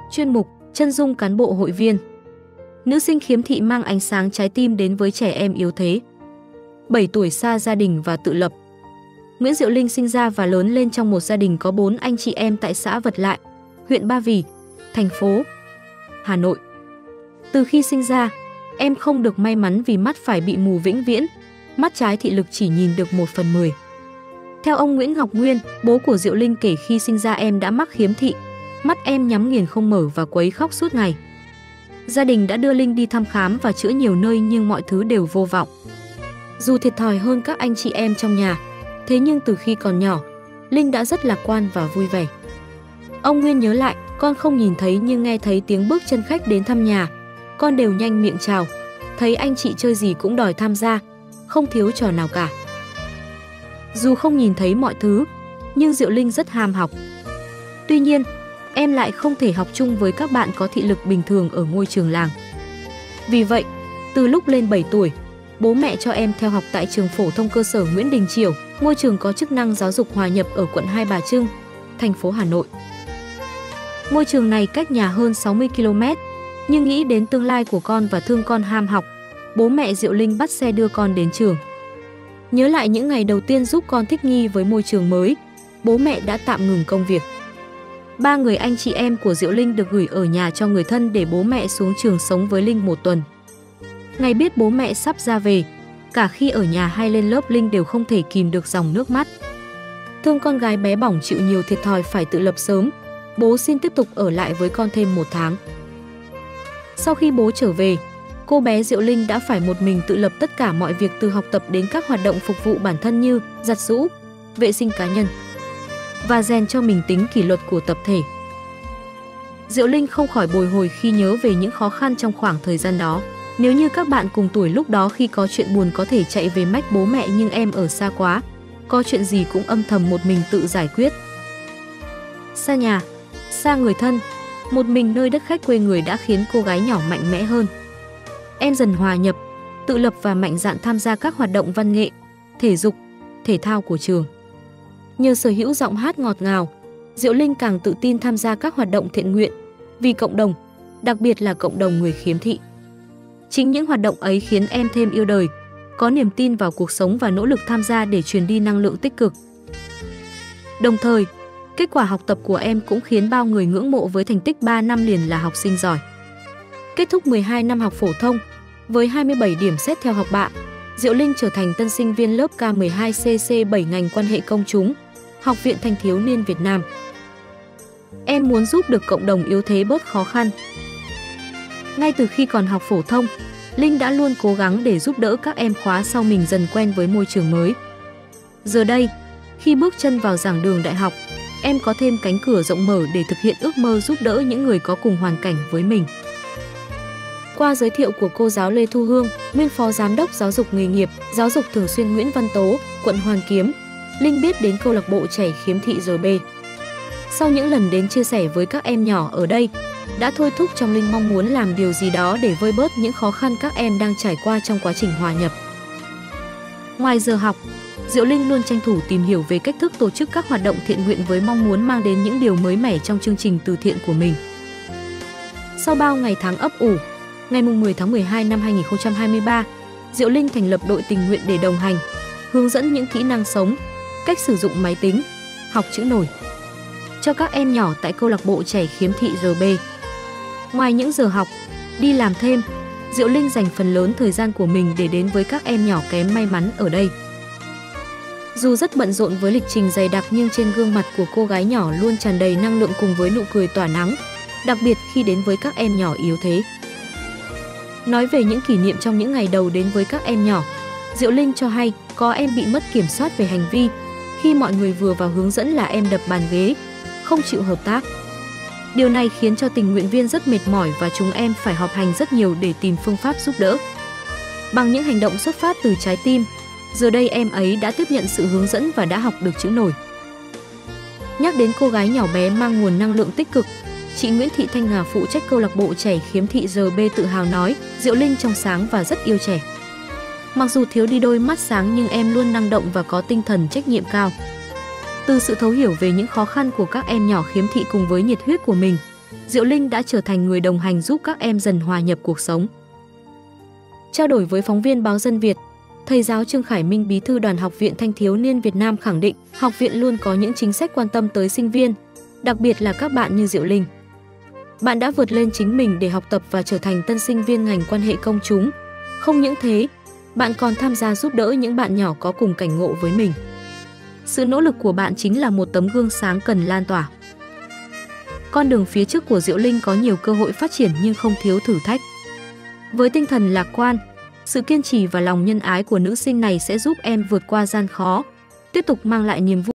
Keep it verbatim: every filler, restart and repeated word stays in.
Chuyên mục Chân dung cán bộ hội viên. Nữ sinh khiếm thị mang ánh sáng trái tim đến với trẻ em yếu thế. bảy tuổi xa gia đình và tự lập. Nguyễn Diệu Linh sinh ra và lớn lên trong một gia đình có bốn anh chị em tại xã Vật Lại, huyện Ba Vì, thành phố Hà Nội. Từ khi sinh ra, em không được may mắn vì mắt phải bị mù vĩnh viễn, mắt trái thị lực chỉ nhìn được một phần mười. Theo ông Nguyễn Ngọc Nguyên, bố của Diệu Linh kể khi sinh ra em đã mắc khiếm thị, mắt em nhắm nghiền không mở và quấy khóc suốt ngày. Gia đình đã đưa Linh đi thăm khám và chữa nhiều nơi nhưng mọi thứ đều vô vọng. Dù thiệt thòi hơn các anh chị em trong nhà, thế nhưng từ khi còn nhỏ, Linh đã rất lạc quan và vui vẻ. Ông Nguyên nhớ lại, con không nhìn thấy nhưng nghe thấy tiếng bước chân khách đến thăm nhà, con đều nhanh miệng chào, thấy anh chị chơi gì cũng đòi tham gia, không thiếu trò nào cả. Dù không nhìn thấy mọi thứ, nhưng Diệu Linh rất ham học. Tuy nhiên, em lại không thể học chung với các bạn có thị lực bình thường ở ngôi trường làng. Vì vậy, từ lúc lên bảy tuổi, bố mẹ cho em theo học tại trường phổ thông cơ sở Nguyễn Đình Chiểu, ngôi trường có chức năng giáo dục hòa nhập ở quận Hai Bà Trưng, thành phố Hà Nội. Ngôi trường này cách nhà hơn sáu mươi ki lô mét, nhưng nghĩ đến tương lai của con và thương con ham học, bố mẹ Diệu Linh bắt xe đưa con đến trường. Nhớ lại những ngày đầu tiên giúp con thích nghi với môi trường mới, bố mẹ đã tạm ngừng công việc. Ba người anh chị em của Diệu Linh được gửi ở nhà cho người thân để bố mẹ xuống trường sống với Linh một tuần. Ngày biết bố mẹ sắp ra về, cả khi ở nhà hay lên lớp Linh đều không thể kìm được dòng nước mắt. Thương con gái bé bỏng chịu nhiều thiệt thòi phải tự lập sớm, bố xin tiếp tục ở lại với con thêm một tháng. Sau khi bố trở về, cô bé Diệu Linh đã phải một mình tự lập tất cả mọi việc từ học tập đến các hoạt động phục vụ bản thân như giặt giũ, vệ sinh cá nhân và rèn cho mình tính kỷ luật của tập thể. Diệu Linh không khỏi bồi hồi khi nhớ về những khó khăn trong khoảng thời gian đó. Nếu như các bạn cùng tuổi lúc đó khi có chuyện buồn có thể chạy về mách bố mẹ nhưng em ở xa quá, có chuyện gì cũng âm thầm một mình tự giải quyết. Xa nhà, xa người thân, một mình nơi đất khách quê người đã khiến cô gái nhỏ mạnh mẽ hơn. Em dần hòa nhập, tự lập và mạnh dạn tham gia các hoạt động văn nghệ, thể dục, thể thao của trường. Nhờ sở hữu giọng hát ngọt ngào, Diệu Linh càng tự tin tham gia các hoạt động thiện nguyện vì cộng đồng, đặc biệt là cộng đồng người khiếm thị. Chính những hoạt động ấy khiến em thêm yêu đời, có niềm tin vào cuộc sống và nỗ lực tham gia để truyền đi năng lượng tích cực. Đồng thời, kết quả học tập của em cũng khiến bao người ngưỡng mộ với thành tích ba năm liền là học sinh giỏi. Kết thúc mười hai năm học phổ thông, với hai mươi bảy điểm xét theo học bạ, Diệu Linh trở thành tân sinh viên lớp K mười hai C C bảy ngành quan hệ công chúng, Học viện Thanh thiếu niên Việt Nam. Em muốn giúp được cộng đồng yếu thế bớt khó khăn. Ngay từ khi còn học phổ thông, Linh đã luôn cố gắng để giúp đỡ các em khóa sau mình dần quen với môi trường mới. Giờ đây, khi bước chân vào giảng đường đại học, em có thêm cánh cửa rộng mở để thực hiện ước mơ giúp đỡ những người có cùng hoàn cảnh với mình. Qua giới thiệu của cô giáo Lê Thu Hương, nguyên phó giám đốc giáo dục nghề nghiệp, giáo dục thường xuyên Nguyễn Văn Tố, quận Hoàn Kiếm, Linh biết đến câu lạc bộ trẻ khiếm thị R B. Sau những lần đến chia sẻ với các em nhỏ ở đây, đã thôi thúc trong Linh mong muốn làm điều gì đó để vơi bớt những khó khăn các em đang trải qua trong quá trình hòa nhập. Ngoài giờ học, Diệu Linh luôn tranh thủ tìm hiểu về cách thức tổ chức các hoạt động thiện nguyện với mong muốn mang đến những điều mới mẻ trong chương trình từ thiện của mình. Sau bao ngày tháng ấp ủ, ngày mười tháng mười hai năm hai nghìn không trăm hai mươi ba, Diệu Linh thành lập đội tình nguyện để đồng hành, hướng dẫn những kỹ năng sống, cách sử dụng máy tính, học chữ nổi cho các em nhỏ tại câu lạc bộ trẻ khiếm thị R B. Ngoài những giờ học, đi làm thêm, Diệu Linh dành phần lớn thời gian của mình để đến với các em nhỏ kém may mắn ở đây. Dù rất bận rộn với lịch trình dày đặc nhưng trên gương mặt của cô gái nhỏ luôn tràn đầy năng lượng cùng với nụ cười tỏa nắng, đặc biệt khi đến với các em nhỏ yếu thế. Nói về những kỷ niệm trong những ngày đầu đến với các em nhỏ, Diệu Linh cho hay có em bị mất kiểm soát về hành vi, khi mọi người vừa vào hướng dẫn là em đập bàn ghế, không chịu hợp tác. Điều này khiến cho tình nguyện viên rất mệt mỏi và chúng em phải họp hành rất nhiều để tìm phương pháp giúp đỡ. Bằng những hành động xuất phát từ trái tim, giờ đây em ấy đã tiếp nhận sự hướng dẫn và đã học được chữ nổi. Nhắc đến cô gái nhỏ bé mang nguồn năng lượng tích cực, chị Nguyễn Thị Thanh Nga phụ trách câu lạc bộ trẻ khiếm thị R B tự hào nói, Diệu Linh trong sáng và rất yêu trẻ. Mặc dù thiếu đi đôi mắt sáng nhưng em luôn năng động và có tinh thần trách nhiệm cao. Từ sự thấu hiểu về những khó khăn của các em nhỏ khiếm thị cùng với nhiệt huyết của mình, Diệu Linh đã trở thành người đồng hành giúp các em dần hòa nhập cuộc sống. Trao đổi với phóng viên báo Dân Việt, thầy giáo Trương Khải Minh, bí thư Đoàn Học viện Thanh thiếu niên Việt Nam khẳng định học viện luôn có những chính sách quan tâm tới sinh viên, đặc biệt là các bạn như Diệu Linh. Bạn đã vượt lên chính mình để học tập và trở thành tân sinh viên ngành quan hệ công chúng. Không những thế, bạn còn tham gia giúp đỡ những bạn nhỏ có cùng cảnh ngộ với mình. Sự nỗ lực của bạn chính là một tấm gương sáng cần lan tỏa. Con đường phía trước của Diệu Linh có nhiều cơ hội phát triển nhưng không thiếu thử thách. Với tinh thần lạc quan, sự kiên trì và lòng nhân ái của nữ sinh này sẽ giúp em vượt qua gian khó, tiếp tục mang lại niềm vui.